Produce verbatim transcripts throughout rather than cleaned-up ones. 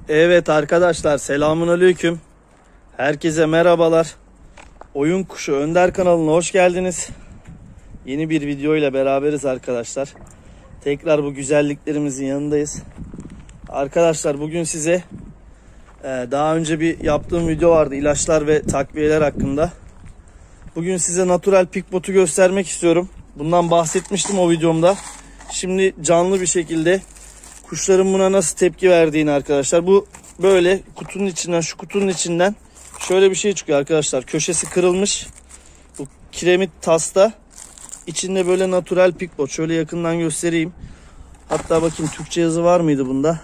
Evet arkadaşlar, selamünaleyküm. Herkese merhabalar. Oyun Kuşu Önder kanalına hoş geldiniz. Yeni bir video ile beraberiz arkadaşlar. Tekrar bu güzelliklerimizin yanındayız. Arkadaşlar bugün size daha önce bir yaptığım video vardı, ilaçlar ve takviyeler hakkında. Bugün size natural pikbotu göstermek istiyorum. Bundan bahsetmiştim o videomda. Şimdi canlı bir şekilde kuşların buna nasıl tepki verdiğini arkadaşlar. Bu böyle kutunun içinden, şu kutunun içinden şöyle bir şey çıkıyor arkadaşlar. Köşesi kırılmış. Bu kiremit tasta. İçinde böyle natural pikbot. Şöyle yakından göstereyim. Hatta bakayım Türkçe yazı var mıydı bunda?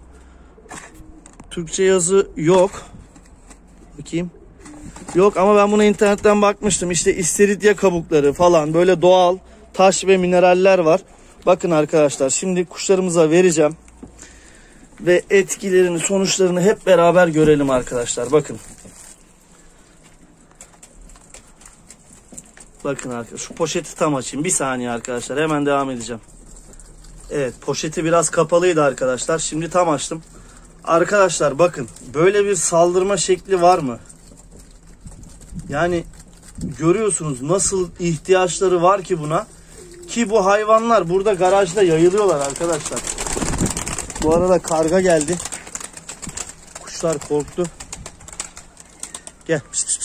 Türkçe yazı yok. Bakayım. Yok ama ben buna internetten bakmıştım. İşte istiridye kabukları falan, böyle doğal taş ve mineraller var. Bakın arkadaşlar, şimdi kuşlarımıza vereceğim. Ve etkilerini, sonuçlarını hep beraber görelim arkadaşlar. Bakın. Bakın arkadaşlar, şu poşeti tam açayım. Bir saniye arkadaşlar, hemen devam edeceğim. Evet, poşeti biraz kapalıydı arkadaşlar. Şimdi tam açtım. Arkadaşlar bakın, böyle bir saldırma şekli var mı? Yani görüyorsunuz nasıl ihtiyaçları var ki buna. Ki bu hayvanlar burada garajda yayılıyorlar arkadaşlar. Bu arada karga geldi. Kuşlar korktu. Gel.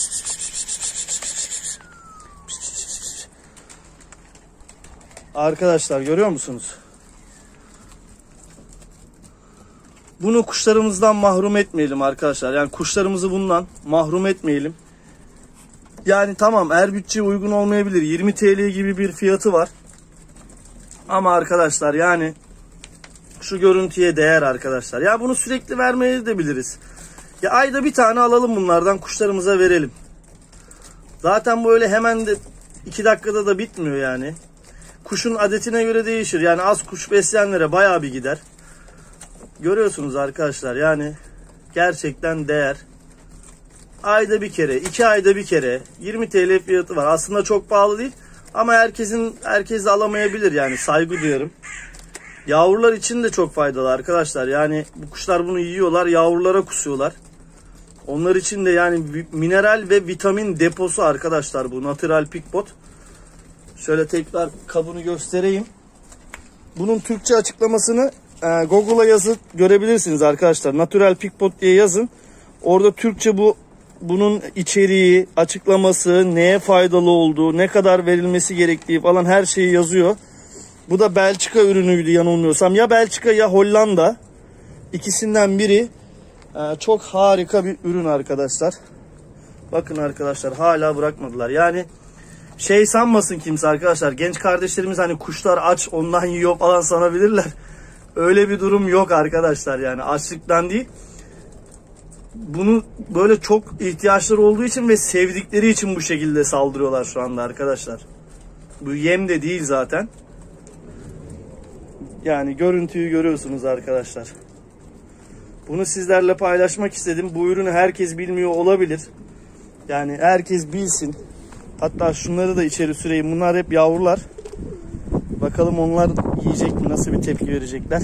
Arkadaşlar görüyor musunuz? Bunu kuşlarımızdan mahrum etmeyelim arkadaşlar. Yani kuşlarımızı bundan mahrum etmeyelim. Yani tamam, er bütçeye uygun olmayabilir. yirmi TL gibi bir fiyatı var. Ama arkadaşlar yani şu görüntüye değer arkadaşlar. Ya bunu sürekli vermeye de biliriz. Ya ayda bir tane alalım bunlardan, kuşlarımıza verelim. Zaten böyle hemen de iki dakikada da bitmiyor yani. Kuşun adetine göre değişir. Yani az kuş besleyenlere bayağı bir gider. Görüyorsunuz arkadaşlar, yani gerçekten değer. Ayda bir kere, iki ayda bir kere yirmi TL fiyatı var. Aslında çok pahalı değil ama herkesin herkes de alamayabilir, yani saygı duyarım. Yavrular için de çok faydalı arkadaşlar. Yani bu kuşlar bunu yiyorlar, yavrulara kusuyorlar. Onlar için de yani mineral ve vitamin deposu arkadaşlar bu natural pikbot. Şöyle tekrar kabını göstereyim. Bunun Türkçe açıklamasını e, Google'a yazıp görebilirsiniz arkadaşlar. Natural pikbot diye yazın. Orada Türkçe bu bunun içeriği, açıklaması, neye faydalı olduğu, ne kadar verilmesi gerektiği falan her şeyi yazıyor. Bu da Belçika ürünüydü yanılmıyorsam. Ya Belçika ya Hollanda. İkisinden biri. Ee, çok harika bir ürün arkadaşlar. Bakın arkadaşlar, hala bırakmadılar. Yani şey sanmasın kimse arkadaşlar. Genç kardeşlerimiz hani kuşlar aç ondan yiyor falan sanabilirler. Öyle bir durum yok arkadaşlar, yani açlıktan değil. Bunu böyle çok ihtiyaçları olduğu için ve sevdikleri için bu şekilde saldırıyorlar şu anda arkadaşlar. Bu yem de değil zaten. Yani görüntüyü görüyorsunuz arkadaşlar. Bunu sizlerle paylaşmak istedim. Bu ürünü herkes bilmiyor olabilir. Yani herkes bilsin. Hatta şunları da içeri süreyim. Bunlar hep yavrular. Bakalım onlar yiyecek mi? Nasıl bir tepki verecekler?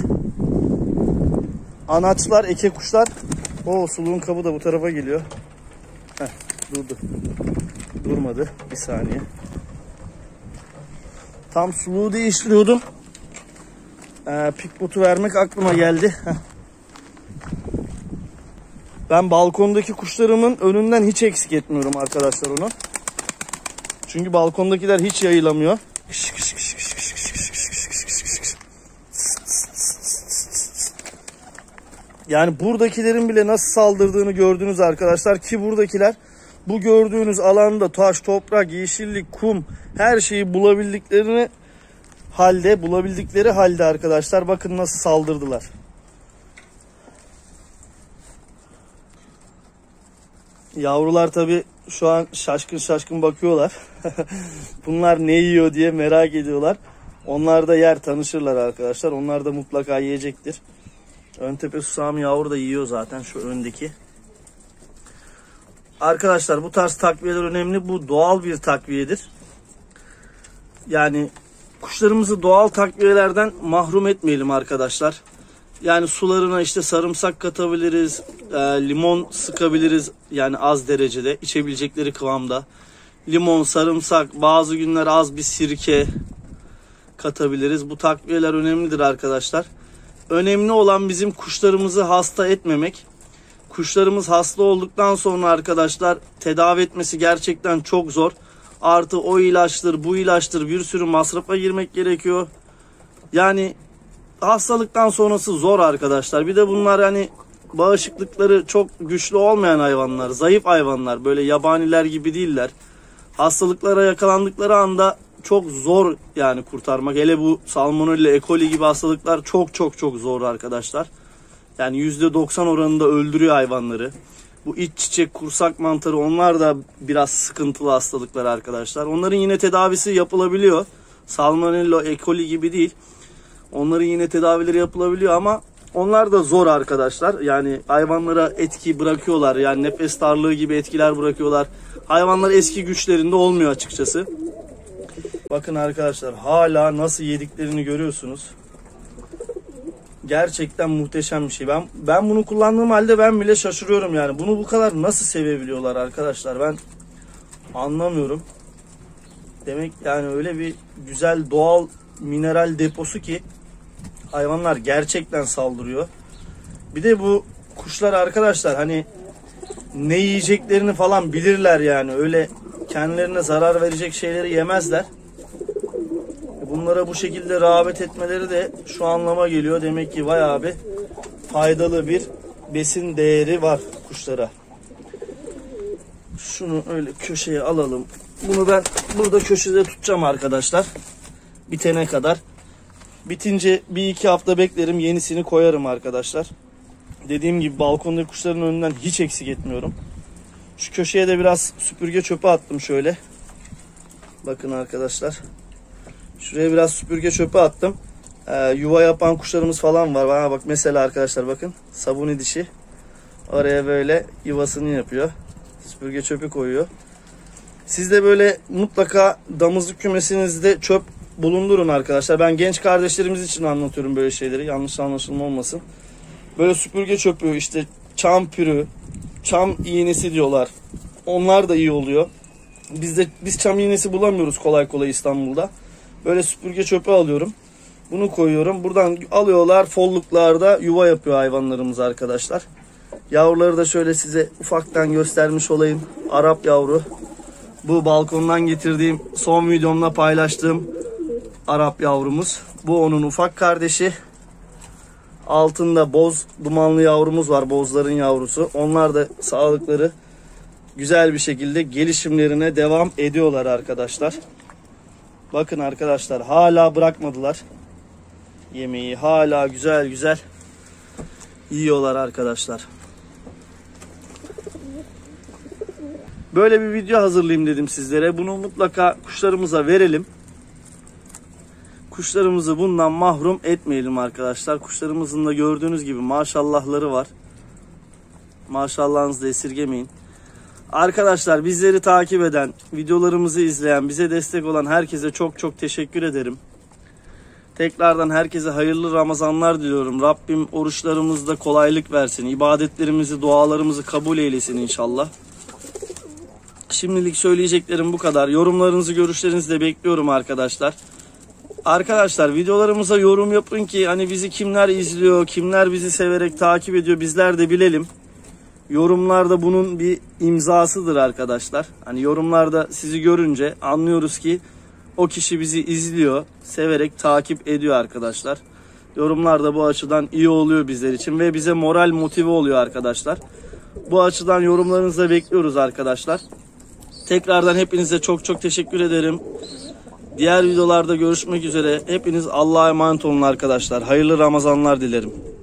Anaçlar, eke kuşlar. O suluğun kabı da bu tarafa geliyor. Heh, durdu. Durmadı. Bir saniye. Tam suluğu değiştiriyordum. Ee, pikbotu vermek aklıma geldi. Heh. Ben balkondaki kuşlarımın önünden hiç eksik etmiyorum arkadaşlar onu. Çünkü balkondakiler hiç yayılamıyor. Yani buradakilerin bile nasıl saldırdığını gördünüz arkadaşlar. Ki buradakiler bu gördüğünüz alanda taş, toprak, yeşillik, kum, her şeyi bulabildiklerini halde, bulabildikleri halde arkadaşlar bakın nasıl saldırdılar. Yavrular tabi şu an şaşkın şaşkın bakıyorlar. Bunlar ne yiyor diye merak ediyorlar. Onlar da yer, tanışırlar arkadaşlar. Onlar da mutlaka yiyecektir. Ön tepe susam yavru da yiyor zaten, şu öndeki. Arkadaşlar bu tarz takviyeler önemli. Bu doğal bir takviyedir. Yani kuşlarımızı doğal takviyelerden mahrum etmeyelim arkadaşlar. Yani sularına işte sarımsak katabiliriz, e, limon sıkabiliriz yani az derecede, içebilecekleri kıvamda. Limon, sarımsak, bazı günler az bir sirke katabiliriz. Bu takviyeler önemlidir arkadaşlar. Önemli olan bizim kuşlarımızı hasta etmemek. Kuşlarımız hasta olduktan sonra arkadaşlar tedavi etmesi gerçekten çok zor. Artı o ilaçtır, bu ilaçtır, bir sürü masrafa girmek gerekiyor. Yani hastalıktan sonrası zor arkadaşlar. Bir de bunlar hani bağışıklıkları çok güçlü olmayan hayvanlar, zayıf hayvanlar. Böyle yabaniler gibi değiller. Hastalıklara yakalandıkları anda çok zor yani kurtarmak. Hele bu salmonella, E. coli gibi hastalıklar çok çok çok zor arkadaşlar. Yani yüzde doksan oranında öldürüyor hayvanları. Bu iç çiçek, kursak mantarı, onlar da biraz sıkıntılı hastalıklar arkadaşlar. Onların yine tedavisi yapılabiliyor. Salmonella, E. coli gibi değil. Onların yine tedavileri yapılabiliyor ama onlar da zor arkadaşlar. Yani hayvanlara etki bırakıyorlar. Yani nefes darlığı gibi etkiler bırakıyorlar. Hayvanlar eski güçlerinde olmuyor açıkçası. Bakın arkadaşlar, hala nasıl yediklerini görüyorsunuz. Gerçekten muhteşem bir şey. Ben ben bunu kullandığım halde ben bile şaşırıyorum yani. Bunu bu kadar nasıl sevebiliyorlar arkadaşlar? Ben anlamıyorum. Demek yani öyle bir güzel doğal mineral deposu ki hayvanlar gerçekten saldırıyor. Bir de bu kuşlar arkadaşlar hani ne yiyeceklerini falan bilirler yani. Öyle kendilerine zarar verecek şeyleri yemezler. Bunlara bu şekilde rağbet etmeleri de şu anlama geliyor. Demek ki bayağı bir faydalı bir besin değeri var kuşlara. Şunu öyle köşeye alalım. Bunu ben burada köşede tutacağım arkadaşlar. Bitene kadar. Bitince bir iki hafta beklerim. Yenisini koyarım arkadaşlar. Dediğim gibi balkondaki kuşların önünden hiç eksik etmiyorum. Şu köşeye de biraz süpürge çöpü attım şöyle. Bakın arkadaşlar. Şuraya biraz süpürge çöpü attım. Ee, yuva yapan kuşlarımız falan var. Bana bak mesela arkadaşlar, bakın sabuni dişi. Oraya böyle yuvasını yapıyor. Süpürge çöpü koyuyor. Siz de böyle mutlaka damızlık kümesinizde çöp bulundurun arkadaşlar. Ben genç kardeşlerimiz için anlatıyorum böyle şeyleri. Yanlış anlaşılma olmasın. Böyle süpürge çöpü, işte çam pürü, çam iğnesi diyorlar. Onlar da iyi oluyor. Biz de biz çam iğnesi bulamıyoruz kolay kolay İstanbul'da. Böyle süpürge çöpü alıyorum. Bunu koyuyorum. Buradan alıyorlar, folluklarda yuva yapıyor hayvanlarımız arkadaşlar. Yavruları da şöyle size ufaktan göstermiş olayım. Arap yavru. Bu balkondan getirdiğim, son videomda paylaştığım Arap yavrumuz. Bu onun ufak kardeşi. Altında boz dumanlı yavrumuz var. Bozların yavrusu. Onlar da sağlıkları güzel bir şekilde gelişimlerine devam ediyorlar arkadaşlar. Bakın arkadaşlar, hala bırakmadılar yemeği. Hala güzel güzel yiyorlar arkadaşlar. Böyle bir video hazırlayayım dedim sizlere. Bunu mutlaka kuşlarımıza verelim. Kuşlarımızı bundan mahrum etmeyelim arkadaşlar. Kuşlarımızın da gördüğünüz gibi maşallahları var. Maşallahınızı da esirgemeyin. Arkadaşlar, bizleri takip eden, videolarımızı izleyen, bize destek olan herkese çok çok teşekkür ederim. Tekrardan herkese hayırlı Ramazanlar diliyorum. Rabbim oruçlarımızda kolaylık versin. İbadetlerimizi, dualarımızı kabul eylesin inşallah. Şimdilik söyleyeceklerim bu kadar. Yorumlarınızı, görüşlerinizi de bekliyorum arkadaşlar. Arkadaşlar, videolarımıza yorum yapın ki hani bizi kimler izliyor, kimler bizi severek takip ediyor bizler de bilelim. Yorumlarda bunun bir imzasıdır arkadaşlar. Hani yorumlarda sizi görünce anlıyoruz ki o kişi bizi izliyor, severek takip ediyor arkadaşlar. Yorumlar da bu açıdan iyi oluyor bizler için ve bize moral, motive oluyor arkadaşlar. Bu açıdan yorumlarınızı da bekliyoruz arkadaşlar. Tekrardan hepinize çok çok teşekkür ederim. Diğer videolarda görüşmek üzere. Hepiniz Allah'a emanet olun arkadaşlar. Hayırlı Ramazanlar dilerim.